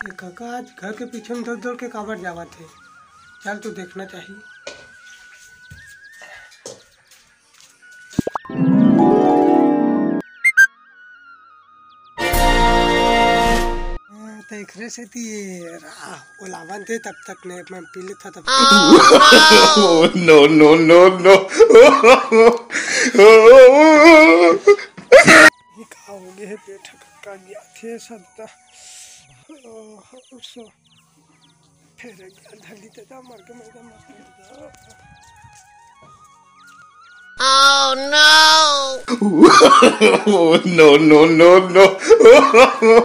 ये काका आज घर के पीछे में दौड़ दौड़ के काबर जावा थे। चल तो देखना चाहिए। देखने से थी ओलावन थे तब तक ने मैं पी लेता तब। No no no no. ये कहा हो गया है पेट का गया थे सब सो फिर धली तथा मर के मैदा मर। Oh no! No no no no!